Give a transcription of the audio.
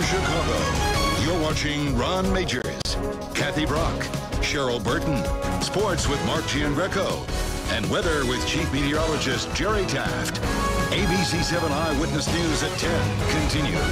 Chicago, you're watching Ron Majors, Kathy Brock, Cheryl Burton, Sports with Mark Giangreco, and Weather with Chief Meteorologist Jerry Taft. ABC7 Eyewitness News at 10 continues.